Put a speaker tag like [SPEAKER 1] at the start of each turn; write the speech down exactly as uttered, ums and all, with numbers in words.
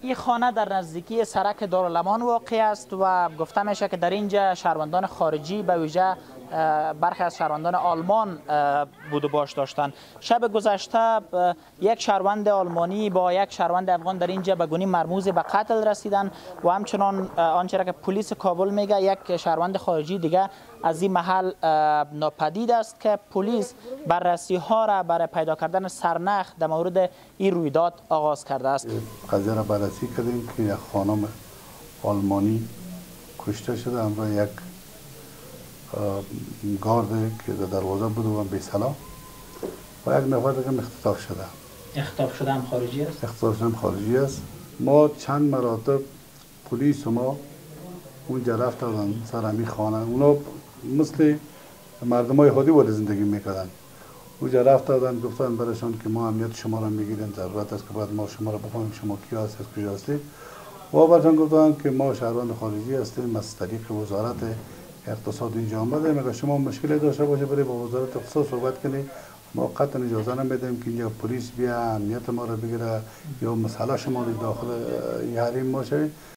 [SPEAKER 1] این خانه در نزدیکی سرک دارالامان واقع است و گفته میشه که در اینجا شهروندان خارجی به ویژه برخی از شهروندان آلمان بود و باش داشتن. شب گذشته یک شهروند آلمانی با یک شهروند افغان در اینجا به گونی مرموز به قتل رسیدن و همچنان آنچه را که پلیس کابل میگه یک شهروند خارجی دیگه از این محل ناپدید است که پلیس بررسی ها را برای پیدا کردن سرنخ در مورد این رویداد آغاز کرده است.
[SPEAKER 2] قضیه را بررسی کردیم که یک خانم آلمانی کشته شده همراه یک گارد که در دروازه بود و بی سلاح و یک نفر دیگه اختطاف شده.
[SPEAKER 1] اختطاف شده هم خارجی است؟
[SPEAKER 2] اختطاف شده هم خارجی است. ما چند مراتب پلیس و ما اونجا رفتن سر همین خانه. اونا مثل مردم های عادی ولی زندگی میکردن. اونجا رفتن گفتن برایشان که ما امنیت شما را میگیریم، ضرورت است که باید ما شما را بفهمیم شما کی هستید، کجا هستید. و برایشان گفتن که ما شهروند خارجی هستیم از طریق وزارت اقتصاد اینجا آمده. میگه شما مشکلی داشته باشه برای با وزارت اقتصاد صحبت کنید، ما قطعا اجازه نمیدیم که اینجا پلیس بیا امنیت ما را بگیره یا مسئله شما رو داخل حریم ما شوید.